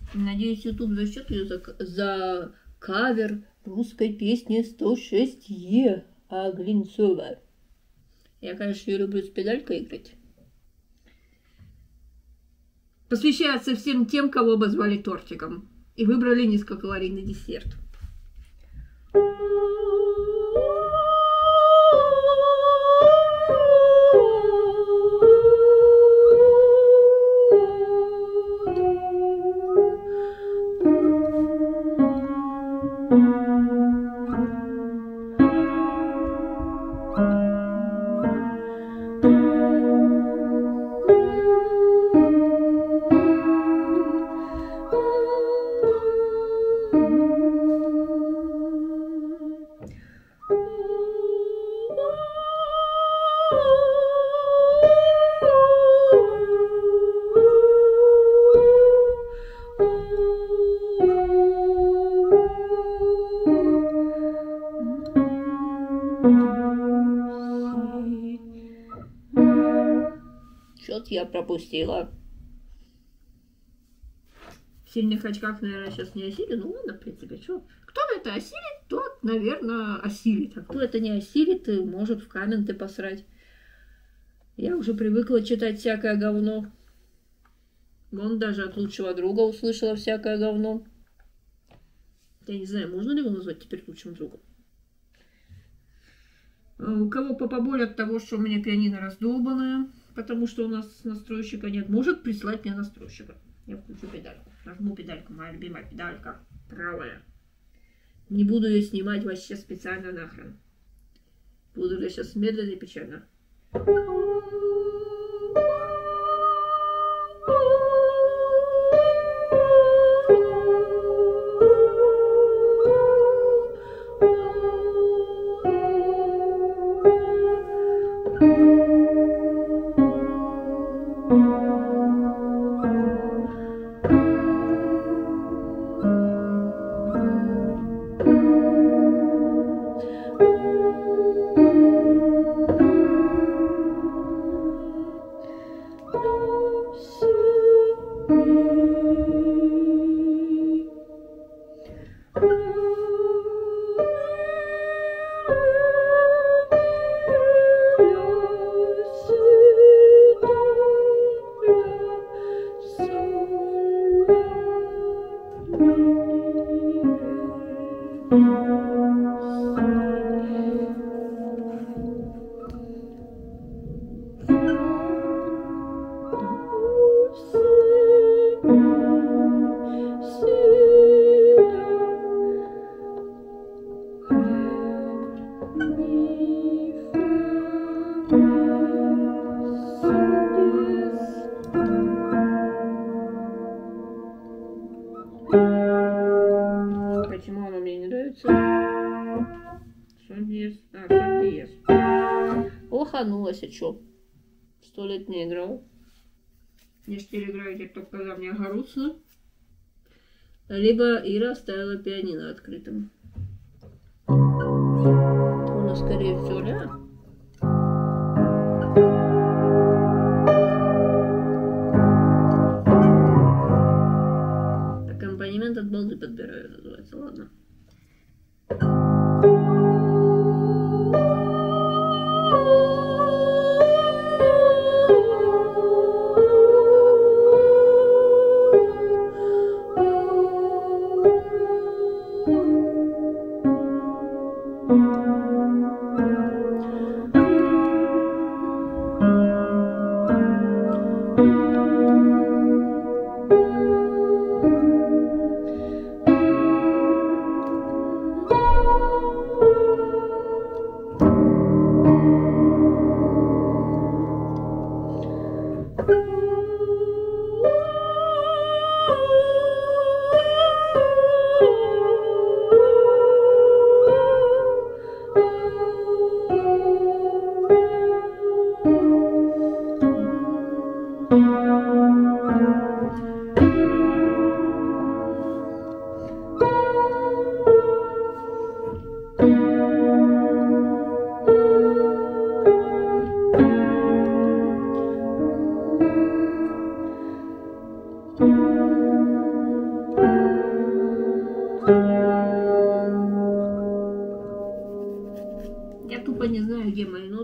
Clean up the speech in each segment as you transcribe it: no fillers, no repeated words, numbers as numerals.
Надеюсь, YouTube зачет ее за кавер русской песни 106Е Глинцова. Я, конечно, ее люблю с педалькой играть. Посвящается всем тем, кого обозвали тортиком и выбрали низкокалорийный десерт. Что-то я пропустила. В сильных очках, наверное, сейчас не осилит. Ну ладно, в принципе, что? Кто это осилит, тот, наверное, осилит. А кто это не осилит, может в комменты посрать. Я уже привыкла читать всякое говно. Вон даже от лучшего друга услышала всякое говно. Я не знаю, можно ли его назвать теперь лучшим другом. У кого попа боль от того, что у меня пианино раздолбанное, потому что у нас настройщика нет, может прислать мне настройщика. Я включу педальку. Нажму педальку, моя любимая педалька, правая. Не буду ее снимать вообще специально нахрен. Буду я сейчас медленно и печально. Почему оно мне не нравится? Соль диез. А, соль диез. Лоханулась, а чё? 100 лет не играл. Я теперь играю только когда мне грустно. Либо Ира оставила пианино открытым. Ну, скорее всего, да. Аккомпанемент от балды подбираю, называется. Ладно.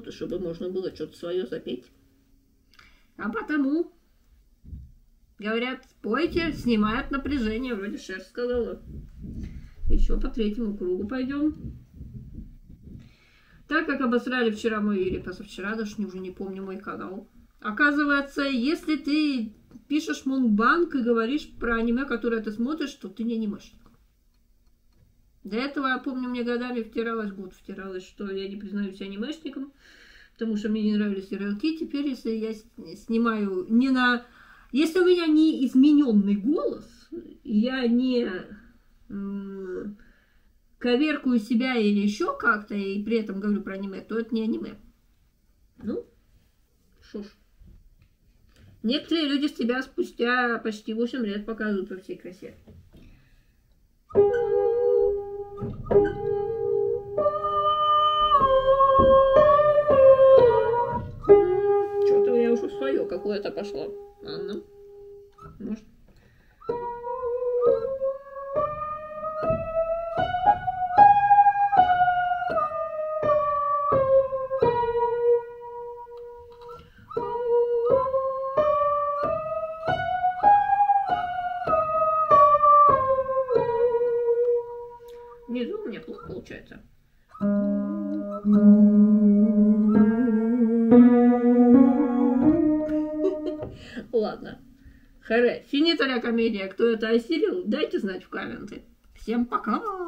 минуты, чтобы можно было что-то свое запеть. А потому, говорят, пойте, снимают напряжение, вроде Шер сказала. Еще по третьему кругу пойдем. Так как обосрали вчера мой, или позавчера, даже уже не помню мой канал. Оказывается, если ты пишешь мукбанг и говоришь про аниме, которое ты смотришь, то ты не анимешник. До этого, я помню, мне годами втиралось, что я не признаюсь анимешником, потому что мне не нравились ярлыки. Теперь, если я снимаю не на... Если у меня не измененный голос, я не коверкую себя или еще как-то, и при этом говорю про аниме, то это не аниме. Ну, шо ж. Некоторые люди себя спустя почти 8 лет показывают во всей красе. Что-то я уже свое какое-то пошло. Ладно. Может. Внизу у меня плохо получается. Ладно. Харе. Финита ля комедия. Кто это осилил, дайте знать в комменты. Всем пока!